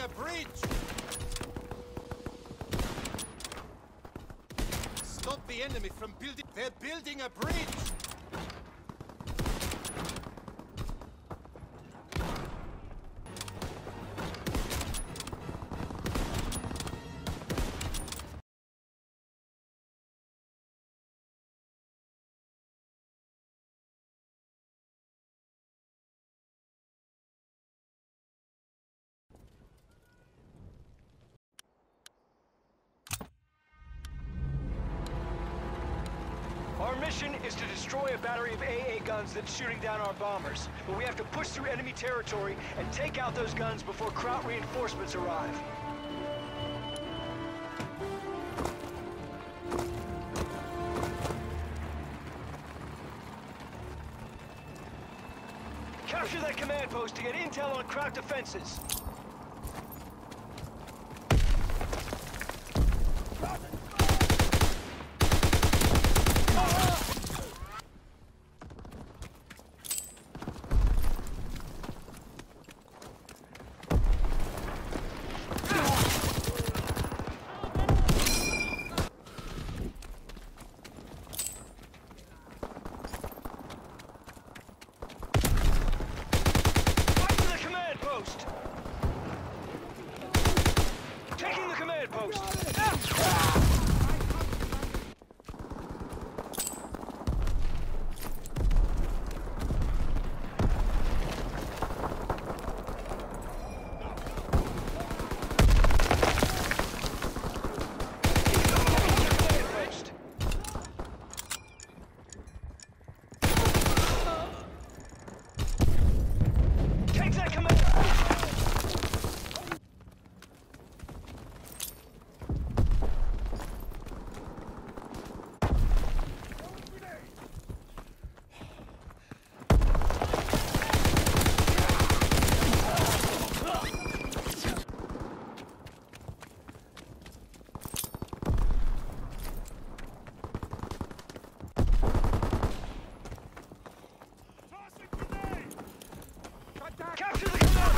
a bridge! Stop the enemy from building... They're building a bridge! Our mission is to destroy a battery of AA guns that's shooting down our bombers. But we have to push through enemy territory and take out those guns before Kraut reinforcements arrive. Capture that command post to get intel on Kraut defenses. Taking the command post! Capture the command!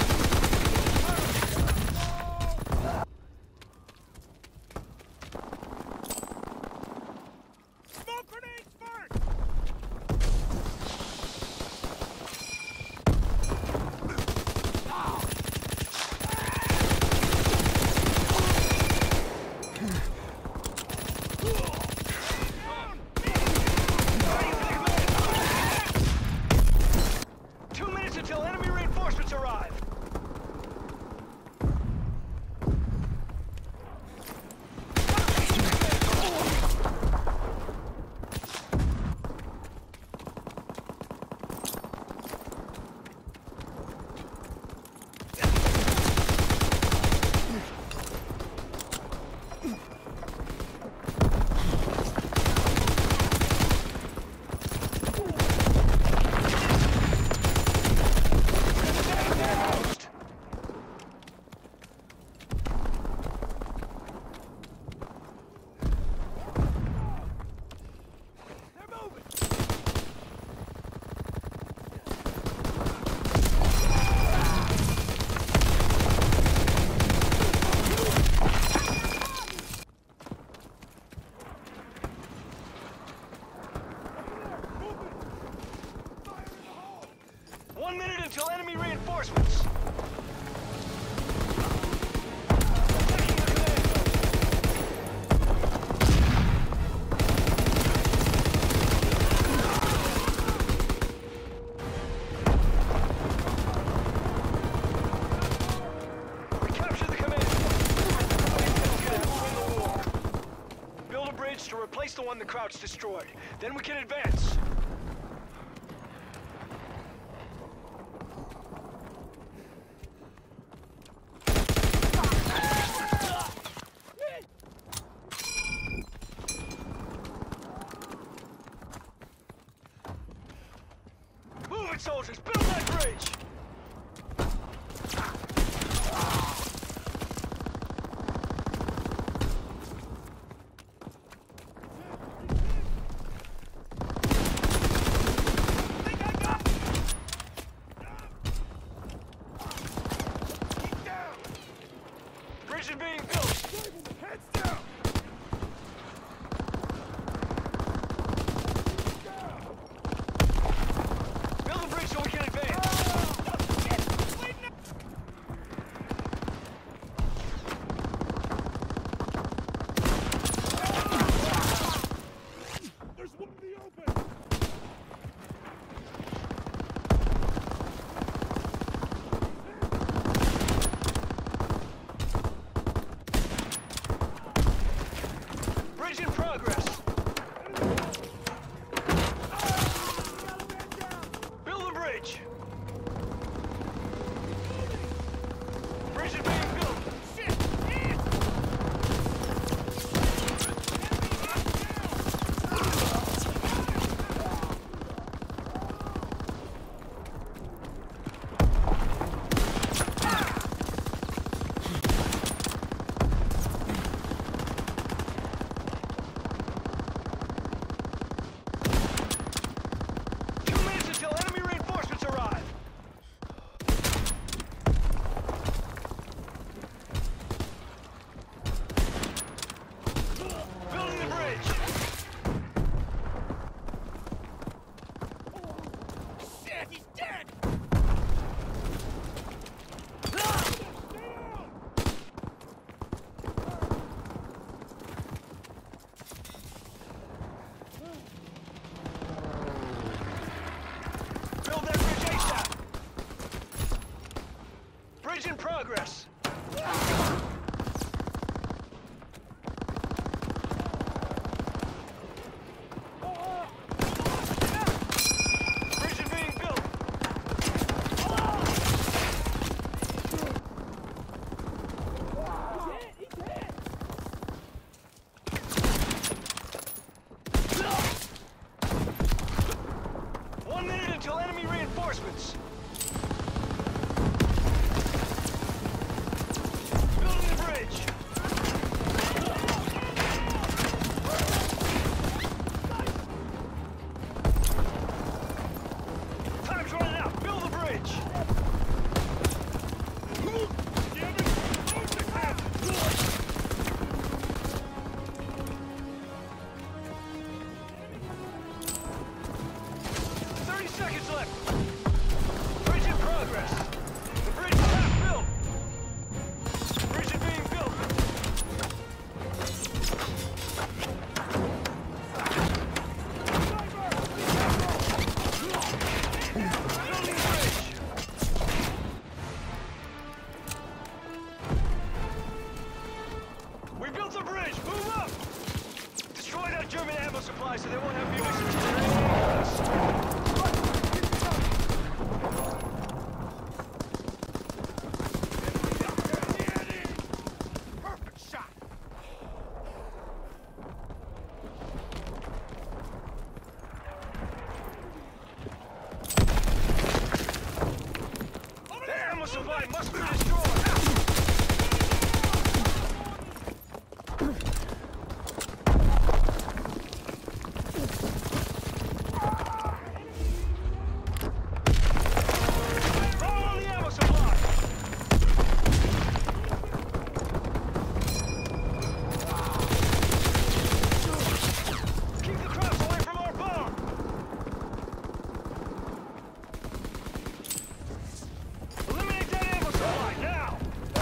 Smoke grenades first! Until enemy reinforcements arrive. Until enemy reinforcements. We capture the command. Win the war. Build a bridge to replace the one the Kraut's destroyed. Then we can advance. Soldiers, build that bridge! Prison being built. Heads down! Build a bridge so we can advance. There's one in the open! Bridge in progress. Build a bridge. Bridge is being built. Shit! Ant! Bridge in progress. Bridge is being built. He's hit! 1 minute until enemy reinforcements. Building the bridge. Time's running out. Build the bridge. Damn it! Move the head! 30 seconds left. Bridge in progress. The bridge is half built. Bridge is being built. Building bridge. We built the bridge. Move up. Destroy that German ammo supply so they won't have munitions. Perfect shot! The ammo supply must be destroyed! Follow on the ammo supply! Keep the Krauts away from our bomb! Eliminate that ammo supply, now!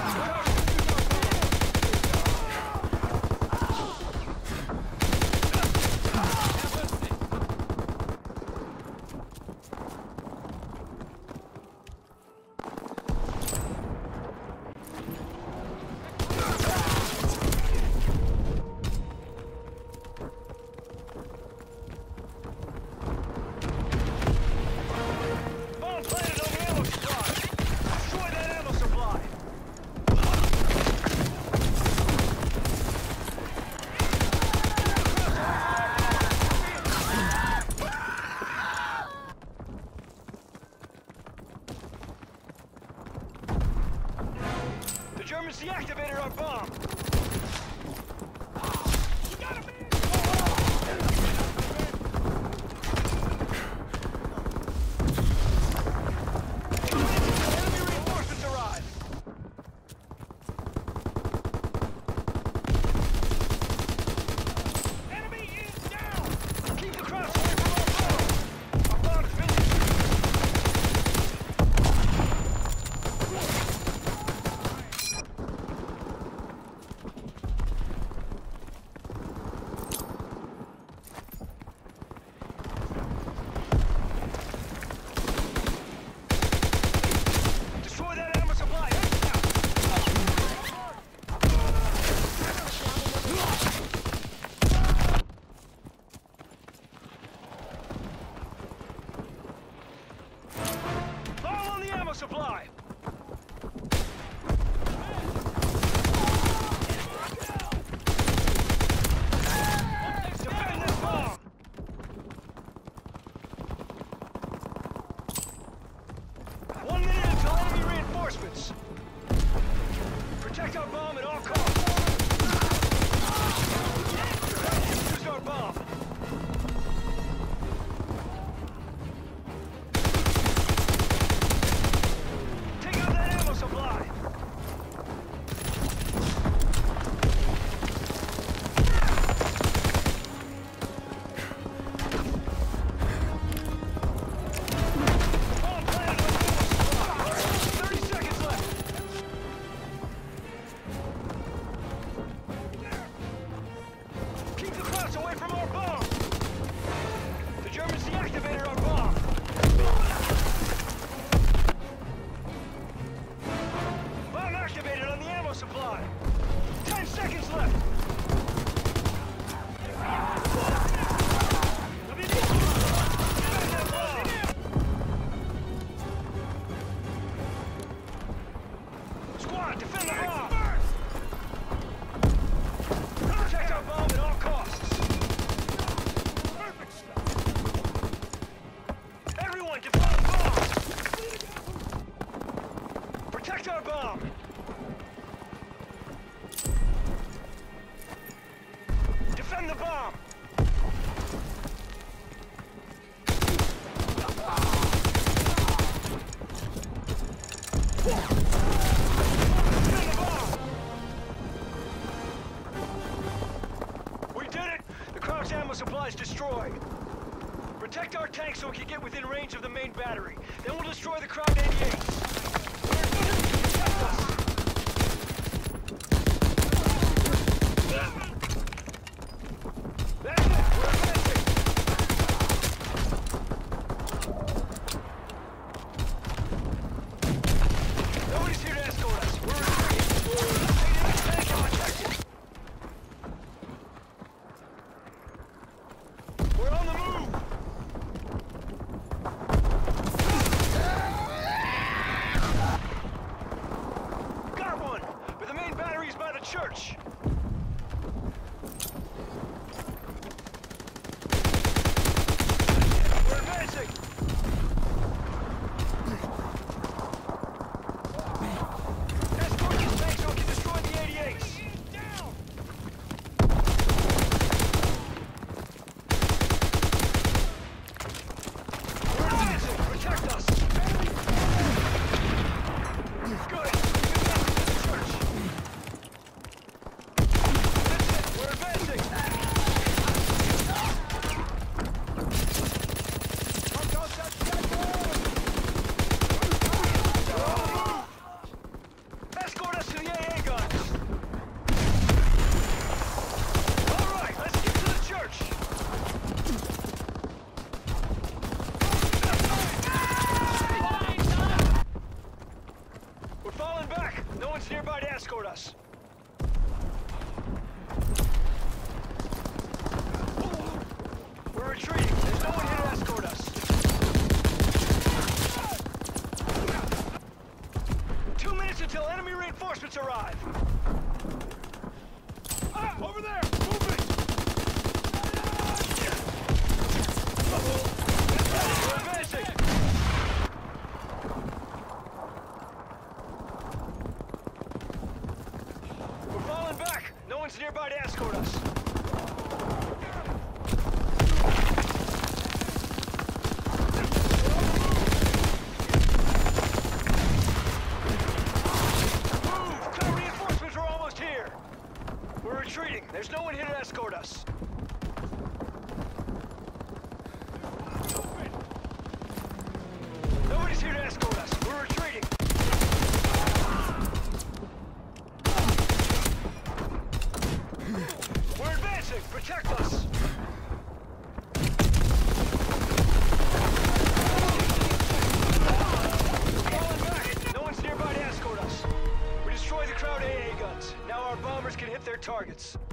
Bomb planted on the ammo supply! Destroy that ammo supply! The Germans deactivated our bomb! Enemy reinforcements arrive! supply. Defend this bomb. 1 minute until enemy reinforcements. Protect our bomb at all costs. Use our bomb. Take out that ammo supply. Bomb planted on ammo supply. 30 seconds left. Keep the Krauts away from our bomb! The Germans deactivated our bomb! Bomb activated on the ammo supply! 10 seconds left! Squad, defend the bomb! Protect our bomb at all costs! Everyone, defend the bomb! Protect our bomb! Defend the bomb! Defend the bomb! We did it! The Krauts ammo supply is destroyed. Protect our tanks so we can get within range of the main battery. Then we'll destroy the Kraut 88s. Protect us! That's it! We're advancing! Nobody's here to escort us. We're retreating. Tank and protected. We're on the move! Got one! But the main battery is by the church! We're advancing! Escort this tank so we can destroy the 88s! We're advancing! Protect us! Good! We've got to the church! That's it! We're advancing! Escort us to the AA guns! Alright, let's get to the church! We're falling back! No one's nearby to escort us! We're retreating! There's no one here to escort us! 2 minutes until enemy reinforcements arrive! Ah! Over there! Moving! We're advancing! We're falling back! No one's nearby to escort us! Move! Clear reinforcements are almost here! We're retreating. There's no one here to escort us. Nobody's here to escort us. We're retreating. We're advancing. Protect us. Falling back. No one's nearby to escort us. We destroyed the Kraut AA guns. Now our bombers can hit their targets.